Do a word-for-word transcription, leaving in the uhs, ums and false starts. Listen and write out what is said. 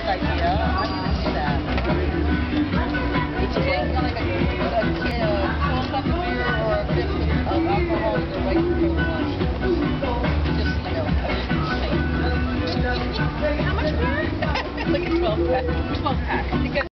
idea. I can do that. Each day, like a, a kid, a twelve pack of beer or a fifth of alcohol is the right for lunch. Just, you know, I just say. How much beer? Like a twelve pack. twelve pack. Because